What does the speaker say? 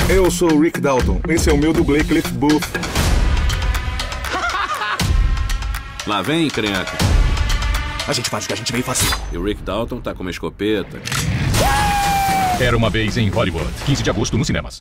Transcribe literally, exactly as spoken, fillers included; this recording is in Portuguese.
Eu sou o Rick Dalton. Esse é o meu dublê Cliff Booth. Lá vem, encrenca. A gente faz o que a gente veio fazer. E o Rick Dalton tá com uma escopeta. Era uma vez em Hollywood. quinze de agosto nos cinemas.